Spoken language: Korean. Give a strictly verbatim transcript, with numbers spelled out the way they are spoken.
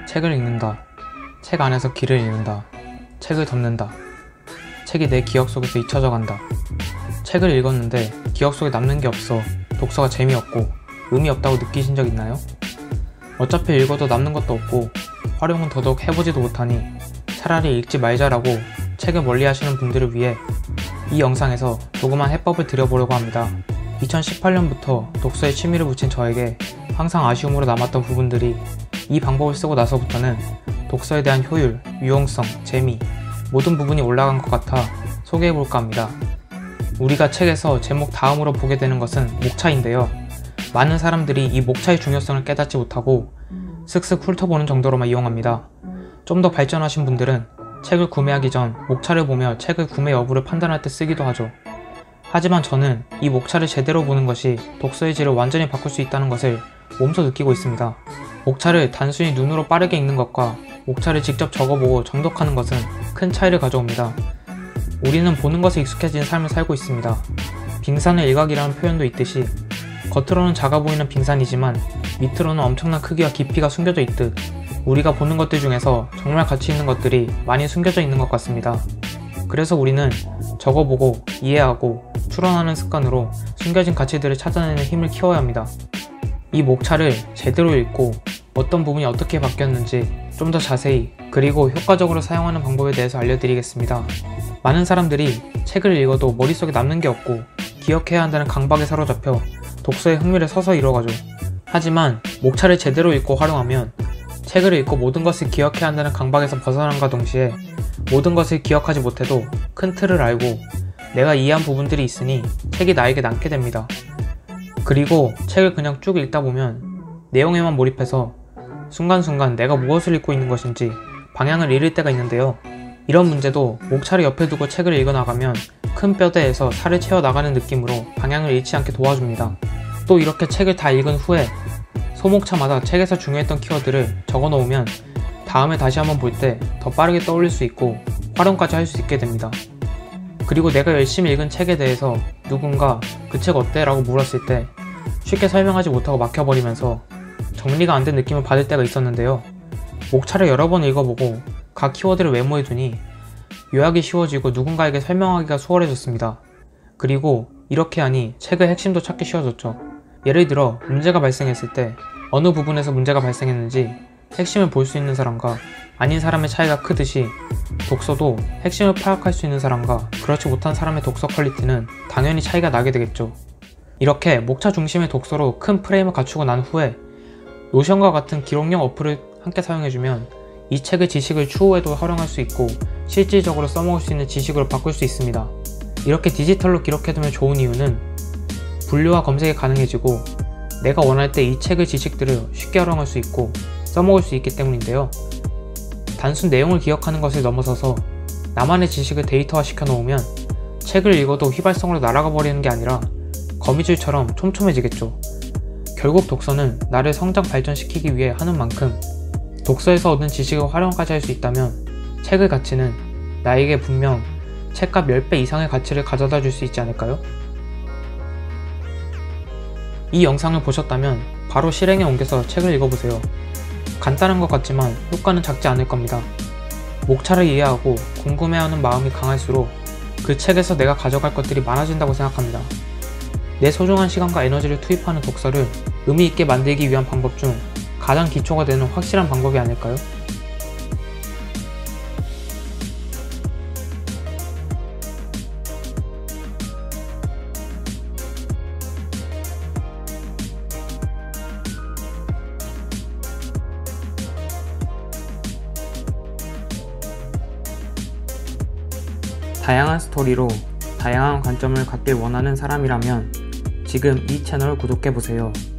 책을 읽는다. 책 안에서 길을 잃는다. 책을 덮는다. 책이 내 기억 속에서 잊혀져 간다. 책을 읽었는데 기억 속에 남는 게 없어 독서가 재미없고 의미 없다고 느끼신 적 있나요? 어차피 읽어도 남는 것도 없고 활용은 더더욱 해보지도 못하니 차라리 읽지 말자라고 책을 멀리 하시는 분들을 위해 이 영상에서 조그만 해법을 드려보려고 합니다. 이천십팔 년부터 독서에 취미를 붙인 저에게 항상 아쉬움으로 남았던 부분들이 이 방법을 쓰고 나서부터는 독서에 대한 효율, 유용성, 재미 모든 부분이 올라간 것 같아 소개해볼까 합니다. 우리가 책에서 제목 다음으로 보게 되는 것은 목차인데요. 많은 사람들이 이 목차의 중요성을 깨닫지 못하고 슥슥 훑어보는 정도로만 이용합니다. 좀 더 발전하신 분들은 책을 구매하기 전 목차를 보며 책의 구매 여부를 판단할 때 쓰기도 하죠. 하지만 저는 이 목차를 제대로 보는 것이 독서의 질을 완전히 바꿀 수 있다는 것을 몸소 느끼고 있습니다. 목차를 단순히 눈으로 빠르게 읽는 것과 목차를 직접 적어보고 정독하는 것은 큰 차이를 가져옵니다. 우리는 보는 것에 익숙해진 삶을 살고 있습니다. 빙산의 일각이라는 표현도 있듯이 겉으로는 작아 보이는 빙산이지만 밑으로는 엄청난 크기와 깊이가 숨겨져 있듯 우리가 보는 것들 중에서 정말 가치 있는 것들이 많이 숨겨져 있는 것 같습니다. 그래서 우리는 적어보고 이해하고 추론하는 습관으로 숨겨진 가치들을 찾아내는 힘을 키워야 합니다. 이 목차를 제대로 읽고 어떤 부분이 어떻게 바뀌었는지 좀 더 자세히 그리고 효과적으로 사용하는 방법에 대해서 알려드리겠습니다. 많은 사람들이 책을 읽어도 머릿속에 남는 게 없고 기억해야 한다는 강박에 사로잡혀 독서의 흥미를 서서히 잃어가죠. 하지만 목차를 제대로 읽고 활용하면 책을 읽고 모든 것을 기억해야 한다는 강박에서 벗어남과 동시에 모든 것을 기억하지 못해도 큰 틀을 알고 내가 이해한 부분들이 있으니 책이 나에게 남게 됩니다. 그리고 책을 그냥 쭉 읽다 보면 내용에만 몰입해서 순간순간 내가 무엇을 읽고 있는 것인지 방향을 잃을 때가 있는데요. 이런 문제도 목차를 옆에 두고 책을 읽어나가면 큰 뼈대에서 살을 채워나가는 느낌으로 방향을 잃지 않게 도와줍니다. 또 이렇게 책을 다 읽은 후에 소목차마다 책에서 중요했던 키워드를 적어놓으면 다음에 다시 한번 볼 때 더 빠르게 떠올릴 수 있고 활용까지 할 수 있게 됩니다. 그리고 내가 열심히 읽은 책에 대해서 누군가 그 책 어때? 라고 물었을 때 쉽게 설명하지 못하고 막혀버리면서 정리가 안 된 느낌을 받을 때가 있었는데요. 목차를 여러 번 읽어보고 각 키워드를 메모해두니 요약이 쉬워지고 누군가에게 설명하기가 수월해졌습니다. 그리고 이렇게 하니 책의 핵심도 찾기 쉬워졌죠. 예를 들어 문제가 발생했을 때 어느 부분에서 문제가 발생했는지 핵심을 볼 수 있는 사람과 아닌 사람의 차이가 크듯이 독서도 핵심을 파악할 수 있는 사람과 그렇지 못한 사람의 독서 퀄리티는 당연히 차이가 나게 되겠죠. 이렇게 목차 중심의 독서로 큰 프레임을 갖추고 난 후에 노션과 같은 기록용 어플을 함께 사용해주면 이 책의 지식을 추후에도 활용할 수 있고 실질적으로 써먹을 수 있는 지식으로 바꿀 수 있습니다. 이렇게 디지털로 기록해두면 좋은 이유는 분류와 검색이 가능해지고 내가 원할 때 이 책의 지식들을 쉽게 활용할 수 있고 써먹을 수 있기 때문인데요. 단순 내용을 기억하는 것을 넘어서서 나만의 지식을 데이터화 시켜 놓으면 책을 읽어도 휘발성으로 날아가 버리는 게 아니라 거미줄처럼 촘촘해지겠죠. 결국 독서는 나를 성장 발전시키기 위해 하는 만큼 독서에서 얻은 지식을 활용까지 할 수 있다면 책의 가치는 나에게 분명 책값 십 배 이상의 가치를 가져다 줄 수 있지 않을까요? 이 영상을 보셨다면 바로 실행에 옮겨서 책을 읽어보세요. 간단한 것 같지만 효과는 작지 않을 겁니다. 목차를 이해하고 궁금해하는 마음이 강할수록 그 책에서 내가 가져갈 것들이 많아진다고 생각합니다. 내 소중한 시간과 에너지를 투입하는 독서를 의미있게 만들기 위한 방법 중 가장 기초가 되는 확실한 방법이 아닐까요? 다양한 스토리로 다양한 관점을 갖길 원하는 사람이라면 지금 이 채널을 구독해보세요.